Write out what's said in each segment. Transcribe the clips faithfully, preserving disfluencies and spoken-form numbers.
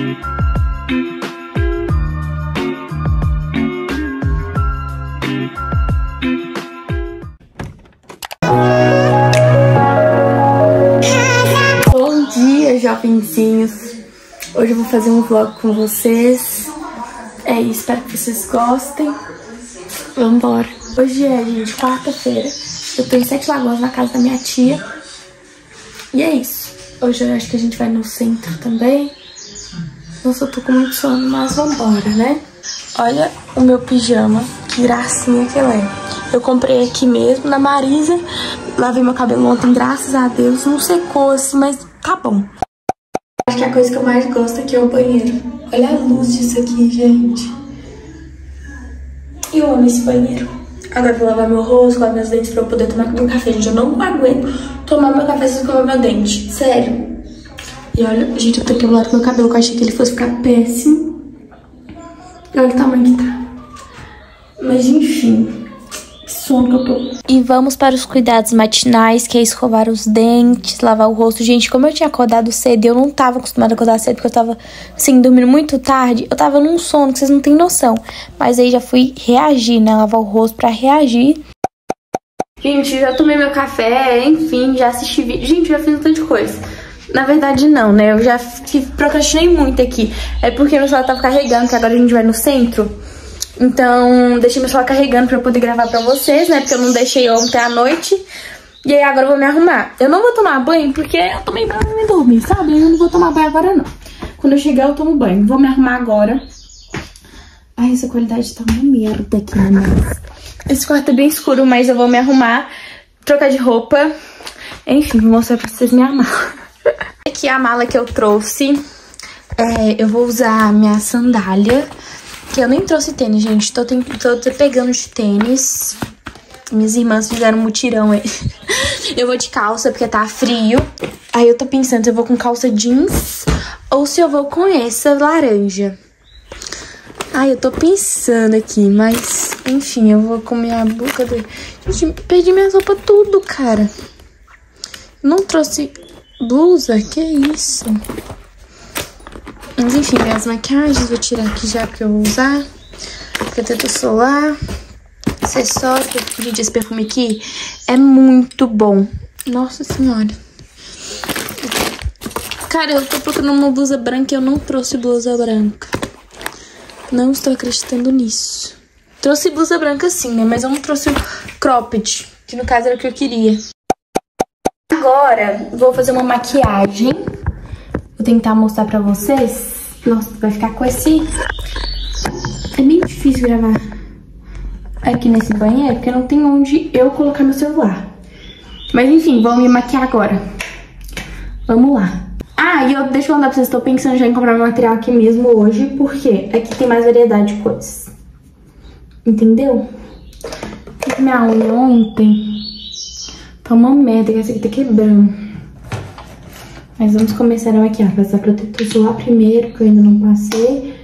Bom dia, jovenzinhos. Hoje eu vou fazer um vlog com vocês. É isso, espero que vocês gostem. Vambora. Hoje é, gente, quarta-feira. Eu tô em Sete Lagoas, na casa da minha tia. E é isso. Hoje eu acho que a gente vai no centro também. Nossa, eu tô com muito sono, mas vambora, né? Olha o meu pijama, que gracinha que ela é. Eu comprei aqui mesmo, na Marisa. Lavei meu cabelo ontem, graças a Deus. Não secou assim, mas tá bom. Acho que a coisa que eu mais gosto aqui é o banheiro. Olha a luz disso aqui, gente. Eu amo esse banheiro. Agora eu vou lavar meu rosto, lavar meus dentes pra eu poder tomar meu café. Gente, eu não aguento tomar meu café sem escovar meu dente. Sério. E olha, gente, eu tô aqui do lado do meu cabelo, que eu achei que ele fosse ficar péssimo. E olha o tamanho que tá. Mas enfim, que sono que eu tô. E vamos para os cuidados matinais, que é escovar os dentes, lavar o rosto. Gente, como eu tinha acordado cedo, eu não tava acostumada a acordar cedo, porque eu tava, assim, dormindo muito tarde. Eu tava num sono que vocês não têm noção. Mas aí já fui reagir, né? Lavar o rosto pra reagir. Gente, já tomei meu café, enfim, já assisti vídeo. Gente, já fiz um tanto de coisa. Na verdade, não, né? Eu já procrastinei muito aqui. É porque meu celular tava carregando, que agora a gente vai no centro. Então, deixei meu celular carregando pra eu poder gravar pra vocês, né? Porque eu não deixei ontem à noite. E aí agora eu vou me arrumar. Eu não vou tomar banho, porque eu tomei banho e me dormi, sabe? Eu não vou tomar banho agora, não. Quando eu chegar, eu tomo banho. Vou me arrumar agora. Ai, essa qualidade tá uma merda aqui, né? Esse quarto é bem escuro, mas eu vou me arrumar, trocar de roupa. Enfim, vou mostrar pra vocês me arrumar. Aqui é a mala que eu trouxe. É, eu vou usar a minha sandália. Que eu nem trouxe tênis, gente. Tô, tem, tô, tô pegando de tênis. Minhas irmãs fizeram um mutirão aí. Eu vou de calça porque tá frio. Aí eu tô pensando se eu vou com calça jeans ou se eu vou com essa laranja. Ai, eu tô pensando aqui, mas... Enfim, eu vou com minha boca... De... Gente, perdi minhas roupas tudo, cara. Não trouxe blusa? Que isso? Mas enfim, minhas maquiagens, vou tirar aqui já que eu vou usar. Protetor solar, acessório. Gente, esse perfume aqui é muito bom. Nossa senhora. Cara, eu tô procurando uma blusa branca e eu não trouxe blusa branca. Não estou acreditando nisso. Trouxe blusa branca sim, né? Mas eu não trouxe o cropped, que no caso era o que eu queria. Agora, vou fazer uma maquiagem. Vou tentar mostrar pra vocês. Nossa, vai ficar com esse... É bem difícil gravar aqui nesse banheiro, porque não tem onde eu colocar meu celular. Mas enfim, vamos me maquiar agora. Vamos lá. Ah, e eu, deixa eu mandar pra vocês, tô pensando já em comprar meu material aqui mesmo hoje, porque aqui tem mais variedade de coisas. Entendeu? Fiz minha unha ontem. Tá uma merda, que essa aqui tá quebrando. Mas vamos começar a maquiar. Passar protetor solar primeiro, que eu ainda não passei.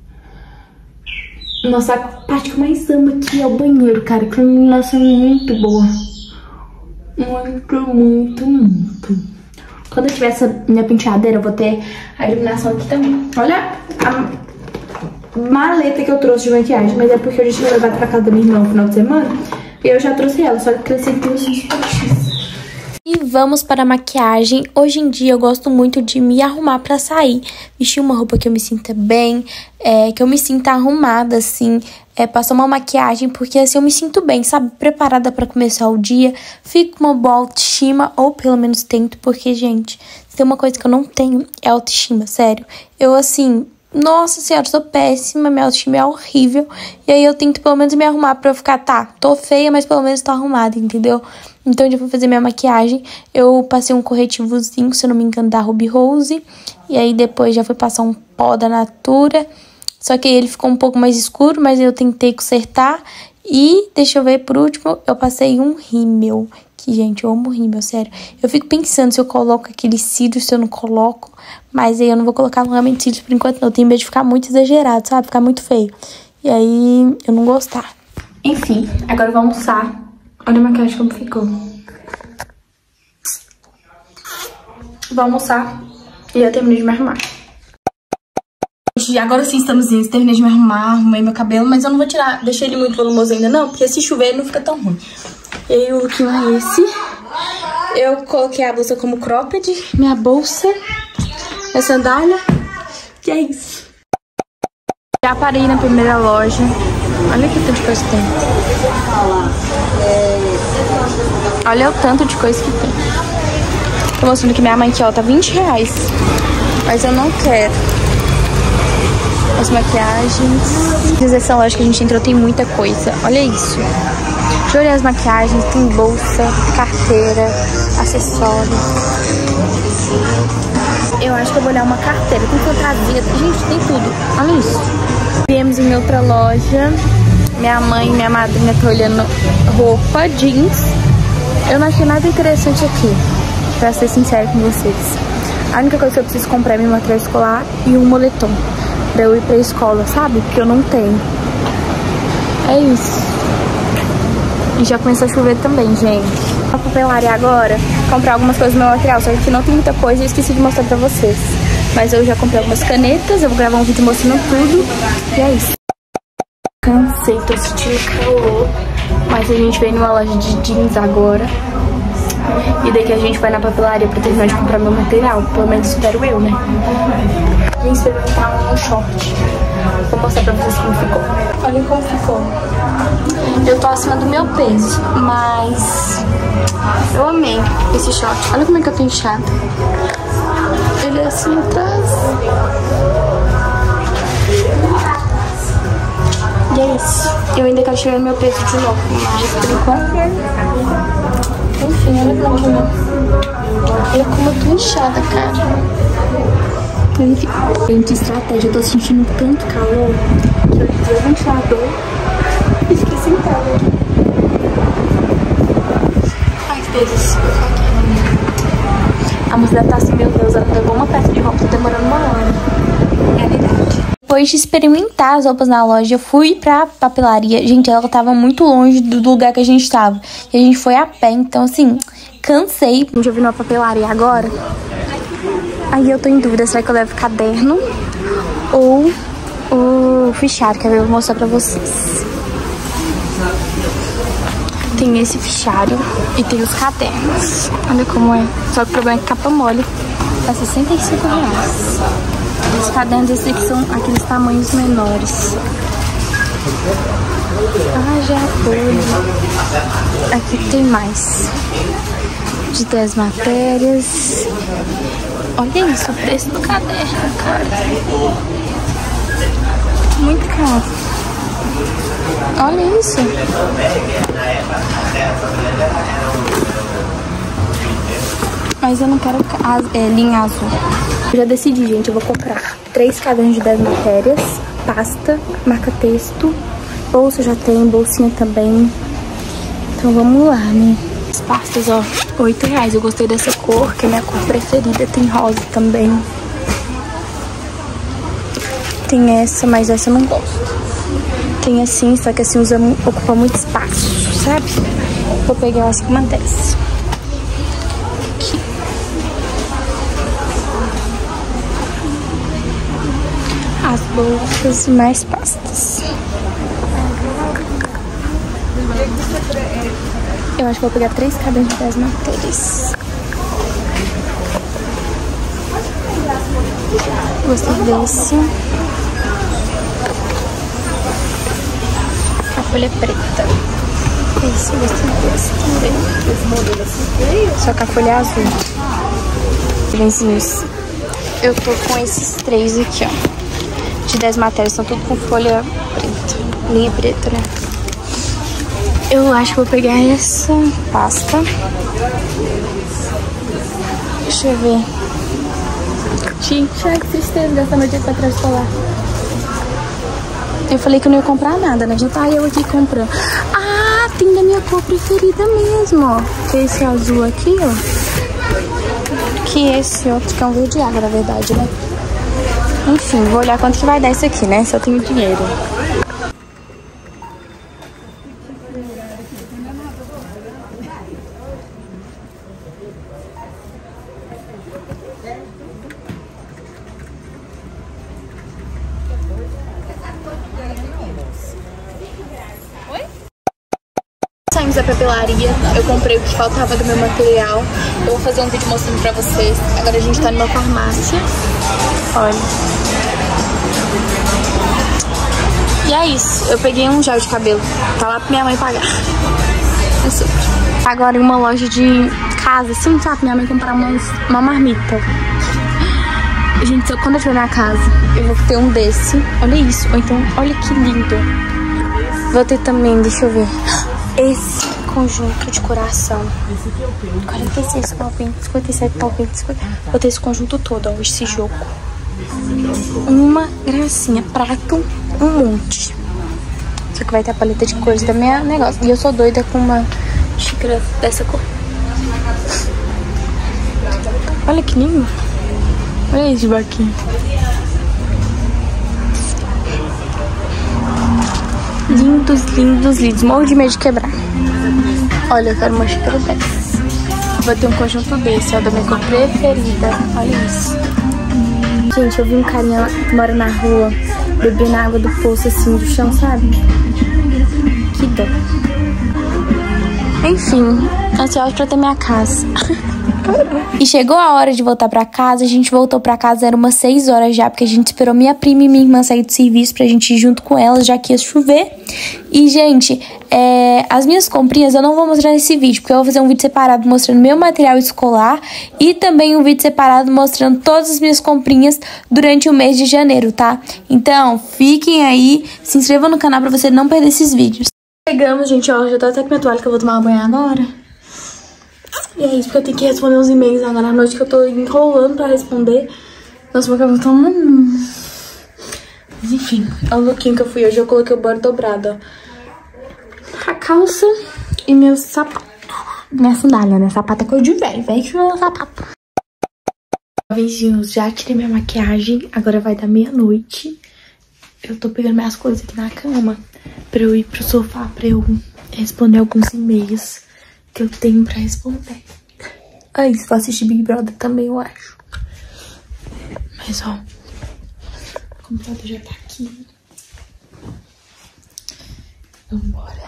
Nossa, a parte que eu mais amo aqui é o banheiro, cara. Que a iluminação é muito boa. Muito, muito, muito. Quando eu tiver essa minha penteadeira, eu vou ter a iluminação aqui também. Olha a maleta que eu trouxe de maquiagem. Mas é porque eu já tinha levado pra casa da minha irmã no final de semana. E eu já trouxe ela, só que cresci aqui os potinhos. E vamos para a maquiagem. Hoje em dia eu gosto muito de me arrumar pra sair. Vestir uma roupa que eu me sinta bem, é, que eu me sinta arrumada, assim. É, passar uma maquiagem, porque assim eu me sinto bem, sabe? Preparada pra começar o dia. Fico com uma boa autoestima, ou pelo menos tento, porque, gente, se tem uma coisa que eu não tenho, é autoestima, sério. Eu, assim... Nossa senhora, eu sou péssima, minha autoestima é horrível. E aí eu tento pelo menos me arrumar pra eu ficar, tá, tô feia, mas pelo menos tô arrumada, entendeu? Então eu já fui fazer minha maquiagem. Eu passei um corretivozinho, se eu não me engano, da Ruby Rose. E aí depois já fui passar um pó da Natura. Só que ele ficou um pouco mais escuro, mas eu tentei consertar. E, deixa eu ver, por último, eu passei um rímel. Que, gente, eu amo rímel, sério. Eu fico pensando se eu coloco aqueles cílios, se eu não coloco. Mas aí eu não vou colocar alongamento de cílios por enquanto, não. Eu tenho medo de ficar muito exagerado, sabe? Ficar muito feio. E aí, eu não gostar. Enfim, agora eu vou almoçar. Olha a maquiagem como ficou. Vou almoçar e eu termino de me arrumar. Agora sim estamos indo, terminei de me arrumar, arrumei meu cabelo, mas eu não vou tirar, deixei ele muito volumoso ainda não, porque se chover não fica tão ruim. E aí o look é esse. Eu coloquei a blusa como cropped, minha bolsa, minha sandália, e é isso. Já parei na primeira loja. Olha que tanto de coisa que tem. Olha o tanto de coisa que tem. Tô mostrando que minha mãe aqui, ó, tá vinte reais. Mas eu não quero. As maquiagens. Essa loja que a gente entrou tem muita coisa. Olha isso. Deixa eu olhar as maquiagens. Tem bolsa, carteira, acessórios. Eu acho que eu vou olhar uma carteira. Tem fantasia. Gente, tem tudo. Olha isso. Viemos em outra loja. Minha mãe e minha madrinha estão olhando roupa, jeans. Eu não achei nada interessante aqui, pra ser sincera com vocês. A única coisa que eu preciso comprar é meu material escolar e um moletom pra eu ir pra escola, sabe? Porque eu não tenho. É isso. E já começou a chover também, gente. A papelaria agora, comprar algumas coisas do meu material, só que aqui não tem muita coisa e eu esqueci de mostrar pra vocês. Mas eu já comprei algumas canetas, eu vou gravar um vídeo mostrando tudo. E é isso. Cansei, tô sentindo calor. Mas a gente veio numa loja de jeans agora. E daqui a gente vai na papelaria pra terminar de comprar meu material. Pelo menos espero eu, né? Vim experimentar um short. Vou mostrar pra vocês como ficou. Olha como ficou. Eu tô acima do meu peso, mas eu amei esse short. Olha como é que eu tô inchada. Ele é assim atrás. E é isso. Eu ainda quero chegar no meu peso de novo, mas por enquanto... Enfim, olha como é que eu... Olha como eu tô inchada, cara. Enfim, gente, estratégia. Eu tô sentindo tanto calor que eu liguei o ventilador e fiquei sentada aqui. Ai, que delícia. A moça deve estar assim, meu Deus, ela levou uma peça de roupa, tá demorando uma hora. Realidade. Depois de experimentar as roupas na loja, eu fui pra papelaria. Gente, ela tava muito longe do lugar que a gente tava. E a gente foi a pé, então assim, cansei. A gente já viu numa papelaria agora. Aí eu tô em dúvida, será que eu levo caderno ou o fichário, que eu vou mostrar pra vocês. Tem esse fichário e tem os cadernos. Olha como é. Só que o problema é que capa mole tá sessenta e cinco reais. Os cadernos, esses aqui são aqueles tamanhos menores. Ah, já foi. Aqui tem mais. De dez matérias. Olha isso, o preço do caderno, cara. Muito caro. Olha isso. Mas eu não quero é, linha azul. Eu já decidi, gente. Eu vou comprar três cadernos de dez matérias, pasta, marca-texto, bolsa já tem, bolsinha também. Então vamos lá, né? As pastas, ó, oito reais. Eu gostei dessa cor, que é minha cor preferida. Tem rosa também. Tem essa, mas essa eu não gosto. Tem assim, só que assim usa, ocupa muito espaço, sabe? Vou pegar, acho que uma dessa. Aqui. As bolsas e mais pastas. Eu acho que vou pegar três cadernos de dez matérias. Gostei desse. A folha preta. Esse, gostei desse também. Só que a folha é azul. Benzinhos. Eu tô com esses três aqui, ó. De dez matérias, são tudo com folha preta. Linha preta, né? Eu acho que vou pegar essa pasta. Deixa eu ver. Gente, ai, que tristeza gastar meu dinheiro pra trás escolar. Eu falei que eu não ia comprar nada, né? Já tá eu aqui comprando. Ah, tem da minha cor preferida mesmo, ó. Que é esse azul aqui, ó. Que esse outro, que é um verde água, na verdade, né? Enfim, vou olhar quanto que vai dar isso aqui, né? Se eu tenho dinheiro. Chegamos à papelaria, eu comprei o que faltava do meu material. Eu vou fazer um vídeo mostrando pra vocês. Agora a gente tá numa farmácia. Olha. E é isso, eu peguei um gel de cabelo. Tá lá pra minha mãe pagar. Assim. Agora em uma loja de casa, assim, sabe? Minha mãe comprar umas, uma marmita. Gente, quando eu tiver na casa, eu vou ter um desse. Olha isso. Ou então, olha que lindo. Vou ter também, deixa eu ver, esse conjunto de coração. quarenta e seis palpites, cinquenta e sete palpites. Vou ter esse conjunto todo, ó, esse jogo. Uma gracinha. Prato, um monte. Só que vai ter a paleta de cores da minha negócio. E eu sou doida com uma xícara dessa cor. Olha que lindo. Olha esse barquinho. Lindos, lindos, lindos. Morro de medo de quebrar. Olha, eu quero uma xícara dessa. Vou ter um conjunto desse, ó, da minha cor preferida. Olha isso. Gente, eu vi um carinha que mora na rua bebendo água do poço, assim, do chão, sabe? Que dó. Enfim, ansiosa pra ter minha casa. E chegou a hora de voltar pra casa. A gente voltou pra casa, era umas seis horas já, porque a gente esperou minha prima e minha irmã sair do serviço pra gente ir junto com elas, já que ia chover. E, gente, é, as minhas comprinhas eu não vou mostrar nesse vídeo, porque eu vou fazer um vídeo separado mostrando meu material escolar e também um vídeo separado mostrando todas as minhas comprinhas durante o mês de janeiro, tá? Então, fiquem aí, se inscrevam no canal pra você não perder esses vídeos. Chegamos, gente, ó, já tá até com minha toalha que eu vou tomar banho agora. E é isso, porque eu tenho que responder uns e-mails agora à noite que eu tô enrolando pra responder. Nossa, meu cabelo tá... Hum. Mas enfim, olha o lookinho que eu fui hoje. Eu coloquei o body dobrado, ó. A calça e meu sapato. Minha sandália, né? Sapato é coisa de velho. Velho que não é sapato. Vizinhos, já tirei minha maquiagem. Agora vai dar meia-noite. Eu tô pegando minhas coisas aqui na cama pra eu ir pro sofá, pra eu responder alguns e-mails que eu tenho pra responder. Ah, isso, vou assistir Big Brother também, eu acho. Mas, ó, o computador já tá aqui. Vambora.